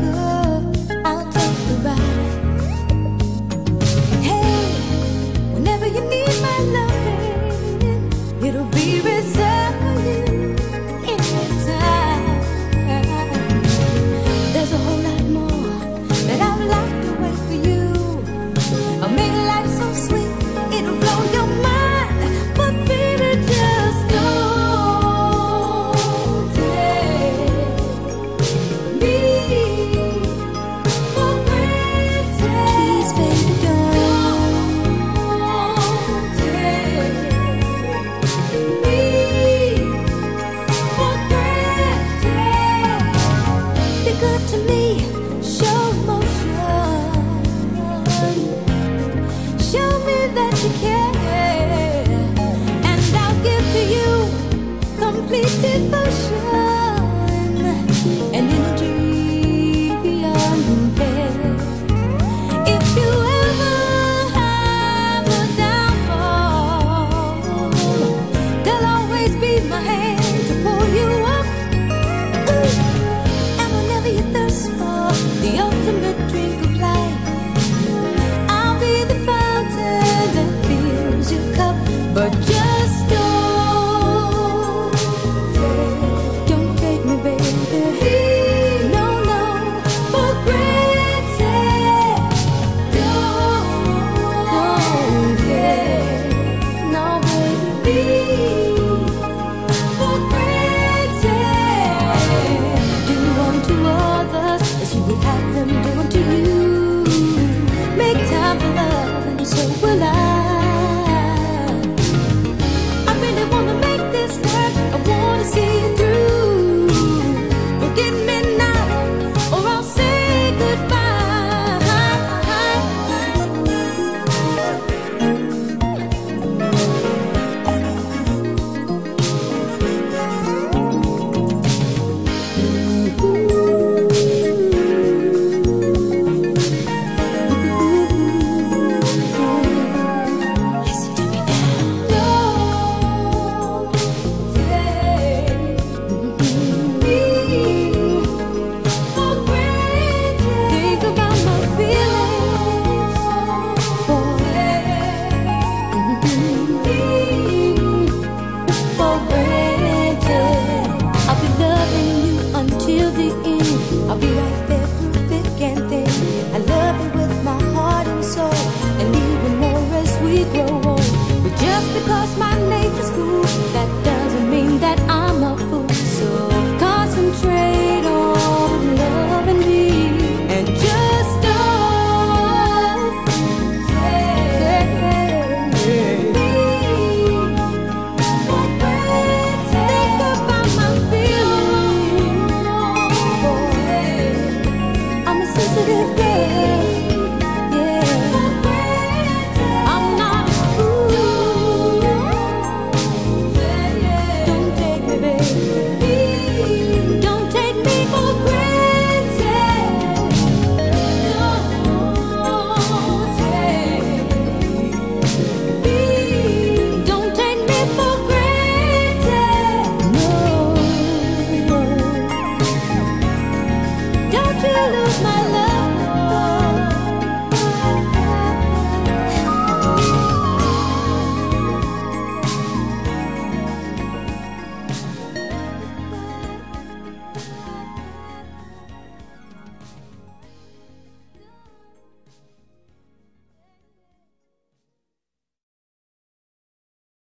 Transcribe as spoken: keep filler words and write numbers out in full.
I'll take the ride. Hey, whenever you need my loving, it'll be reserved for you anytime. There's a whole lot more that I've locked away for you. I'll make life so sweet, it'll blow your mind. But baby, just don't take me for granted. Please, baby, don't take me for granted. Be good to me, show emotion. Show me that you care, and I'll give to you complete devotion and energy beyond compare. If you ever have a downfall, there'll always be my hand to pull you up. Ooh. And whenever you thirst for the ultimate drink of life, I'll be the fountain that fills your cup. But just don't take, don't take me, baby. No, no, for granted. Don't, don't take, no, baby, for granted. Do unto others as you would have them do unto you. Make time for love, and so will I. I really wanna make this work. I wanna see it through. Forget me not, or I'll say goodbye. Listen to me now. Don't take me for granted. Think about my feelings, boy. For granted. I'll be loving you until the end. I'll be right there through thick and thin. I love you with my heart and soul, and even more as we grow old. But just because my nature's cool, that doesn't mean that I'm a fool. So concentrate on loving me, and just don't take me for granted. Think about my feelings, boy. I'm a sensitive girl, yeah. I'm not a fool. Don't take me, baby. Don't take me for granted. Don't take me. Don't take me for granted. No. Don't you lose my love.